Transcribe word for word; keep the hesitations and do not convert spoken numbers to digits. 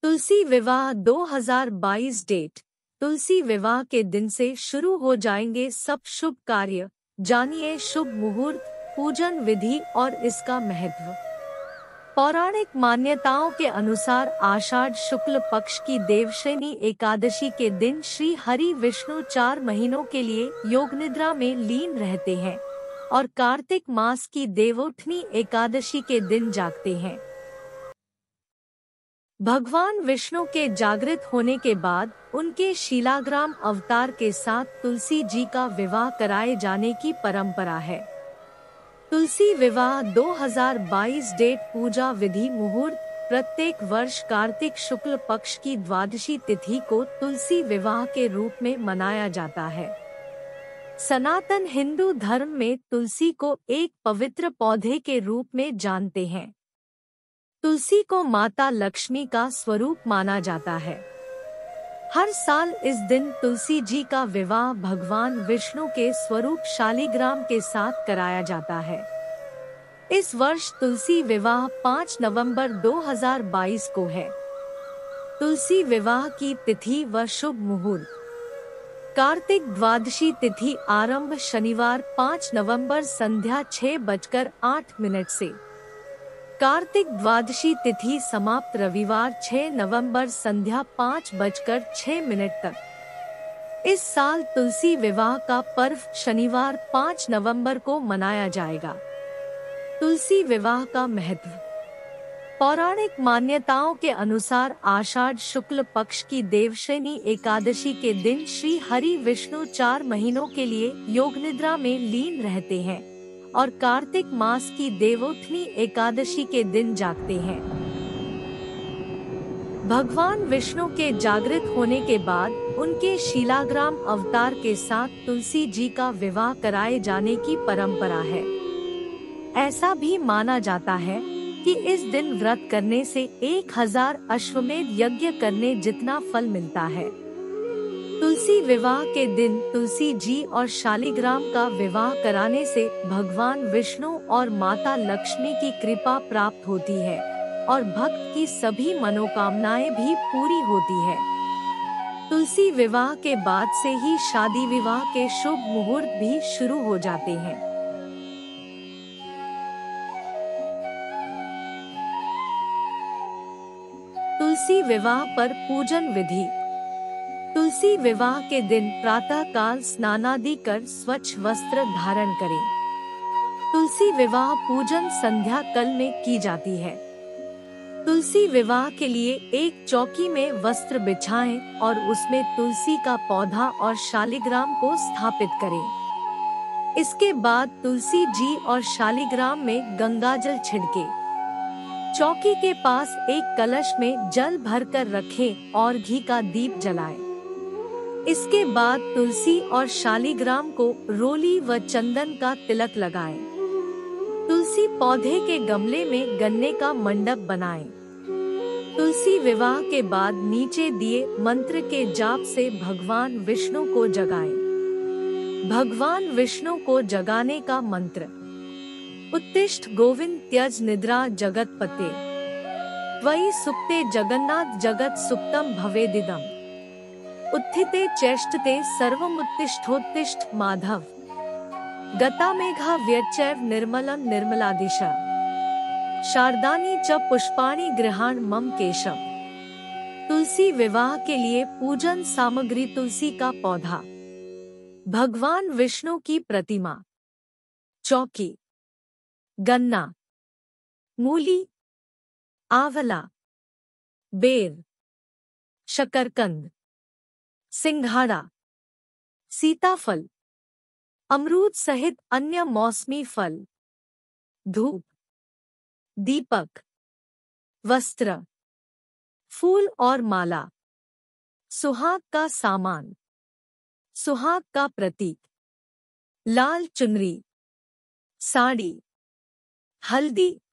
तुलसी विवाह दो हज़ार बाईस डेट। तुलसी विवाह के दिन से शुरू हो जाएंगे सब शुभ कार्य। जानिए शुभ मुहूर्त, पूजन विधि और इसका महत्व। पौराणिक मान्यताओं के अनुसार आषाढ़ शुक्ल पक्ष की देवशयनी एकादशी के दिन श्री हरि विष्णु चार महीनों के लिए योग निद्रा में लीन रहते हैं और कार्तिक मास की देवोत्थनी एकादशी के दिन जागते हैं। भगवान विष्णु के जागृत होने के बाद उनके शीलाग्राम अवतार के साथ तुलसी जी का विवाह कराए जाने की परंपरा है। तुलसी विवाह दो हज़ार बाईस डेट। पूजा विधि मुहूर्त। प्रत्येक वर्ष कार्तिक शुक्ल पक्ष की द्वादशी तिथि को तुलसी विवाह के रूप में मनाया जाता है। सनातन हिंदू धर्म में तुलसी को एक पवित्र पौधे के रूप में जानते हैं। तुलसी को माता लक्ष्मी का स्वरूप माना जाता है। हर साल इस दिन तुलसी जी का विवाह भगवान विष्णु के स्वरूप शालिग्राम के साथ कराया जाता है। इस वर्ष तुलसी विवाह पाँच नवंबर दो हज़ार बाईस को है। तुलसी विवाह की तिथि व शुभ मुहूर्त। कार्तिक द्वादशी तिथि आरंभ शनिवार पाँच नवंबर संध्या छह बजकर आठ मिनट से। कार्तिक द्वादशी तिथि समाप्त रविवार छह नवंबर संध्या पाँच बजकर छह मिनट तक। इस साल तुलसी विवाह का पर्व शनिवार पाँच नवंबर को मनाया जाएगा। तुलसी विवाह का महत्व। पौराणिक मान्यताओं के अनुसार आषाढ़ शुक्ल पक्ष की देवशयनी एकादशी के दिन श्री हरि विष्णु चार महीनों के लिए योग निद्रा में लीन रहते हैं और कार्तिक मास की देवोत्थनी एकादशी के दिन जागते हैं। भगवान विष्णु के जागृत होने के बाद उनके शीलाग्राम अवतार के साथ तुलसी जी का विवाह कराए जाने की परंपरा है। ऐसा भी माना जाता है कि इस दिन व्रत करने से एक हजार अश्वमेध यज्ञ करने जितना फल मिलता है। तुलसी विवाह के दिन तुलसी जी और शालिग्राम का विवाह कराने से भगवान विष्णु और माता लक्ष्मी की कृपा प्राप्त होती है और भक्त की सभी मनोकामनाएं भी पूरी होती है। तुलसी विवाह के बाद से ही शादी विवाह के शुभ मुहूर्त भी शुरू हो जाते हैं। तुलसी विवाह पर पूजन विधि। तुलसी विवाह के दिन प्रातः काल स्नानादि कर स्वच्छ वस्त्र धारण करें। तुलसी विवाह पूजन संध्या काल में की जाती है। तुलसी विवाह के लिए एक चौकी में वस्त्र बिछाएं और उसमें तुलसी का पौधा और शालिग्राम को स्थापित करें। इसके बाद तुलसी जी और शालिग्राम में गंगाजल छिड़के। चौकी के पास एक कलश में जल भरकर रखें और घी का दीप जलाएं। इसके बाद तुलसी और शालिग्राम को रोली व चंदन का तिलक लगाएं। तुलसी पौधे के गमले में गन्ने का मंडप बनाएं। तुलसी विवाह के बाद नीचे दिए मंत्र के जाप से भगवान विष्णु को जगाएं। भगवान विष्णु को जगाने का मंत्र। उत्तिष्ठ गोविंद त्यज निद्रा जगतपते त्वयि सुप्ते जगन्नाथ जगत सुप्तम भवेदिदम् उत्थिते चेष्टते सर्वमुत्तिष्ठोत्तिष्ठ माधव गता मेघा व्यचैव निर्मलं निर्मलादिशा शारदानी च पुष्पाणि गृहाण मम केशव। तुलसी विवाह के लिए पूजन सामग्री। तुलसी का पौधा, भगवान विष्णु की प्रतिमा, चौकी, गन्ना, मूली, आंवला, बेर, शकरकंद, सिंघाड़ा, सीताफल, अमरूद सहित अन्य मौसमी फल, धूप, दीपक, वस्त्र, फूल और माला, सुहाग का सामान, सुहाग का प्रतीक, लाल चुनरी, साड़ी, हल्दी,